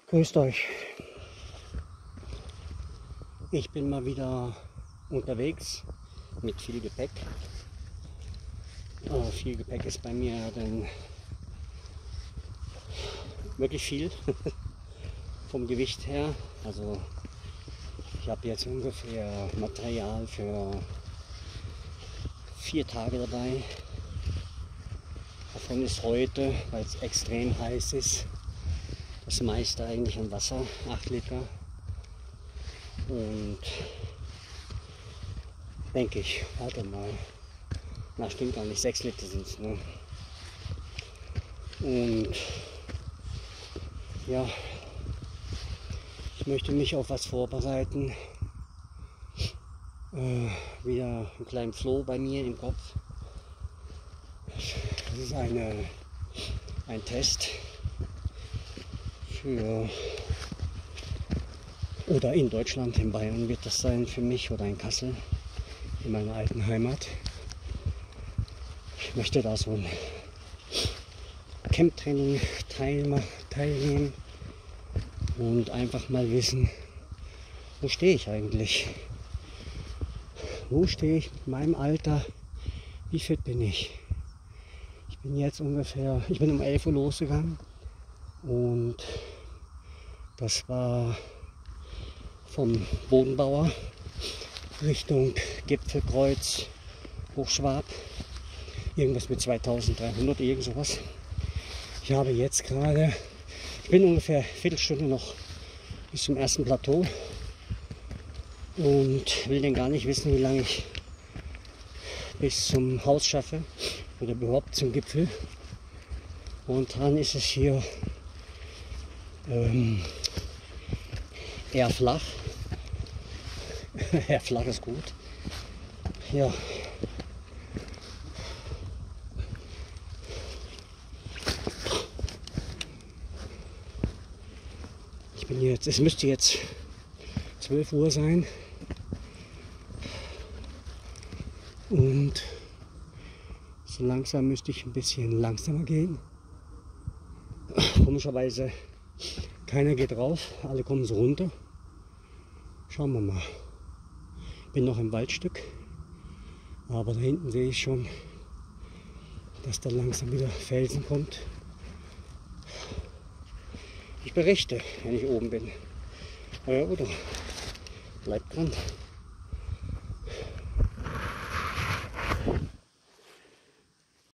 Grüßt euch. Ich bin mal wieder unterwegs mit viel Gepäck. Viel Gepäck ist bei mir dann wirklich viel vom Gewicht her. Also ich habe jetzt ungefähr Material für 4 Tage dabei. Davon ist heute, weil es extrem heiß ist, das meiste eigentlich an Wasser, 8 Liter. Und denke ich, warte mal, na stimmt gar nicht, 6 Liter sind es, ne? Und ja, ich möchte mich auf was vorbereiten. Wieder einen kleinen Floh bei mir im Kopf. Das ist ein Test für, oder in Deutschland, in Bayern wird das sein für mich, oder in Kassel, in meiner alten Heimat. Ich möchte da so ein Camp-Training teilnehmen und einfach mal wissen, wo stehe ich eigentlich? Wo stehe ich mit meinem Alter? Wie fit bin ich? Ich bin jetzt ungefähr, ich bin um 11 Uhr losgegangen und das war vom Bodenbauer Richtung Gipfelkreuz, Hochschwab, irgendwas mit 2300, irgend sowas. Ich habe jetzt gerade, ich bin ungefähr eine Viertelstunde noch bis zum ersten Plateau und will denn gar nicht wissen, wie lange ich bis zum Haus schaffe oder überhaupt zum Gipfel. Und dann ist es hier eher flach. Eher flach ist gut. Ja. Ich bin jetzt, es müsste jetzt 12 Uhr sein. Und so langsam müsste ich ein bisschen langsamer gehen. Komischerweise keiner geht rauf, alle kommen so runter. Schauen wir mal. Bin noch im Waldstück, aber da hinten sehe ich schon, dass da langsam wieder Felsen kommt. Ich berichte, wenn ich oben bin. Oder bleibt dran.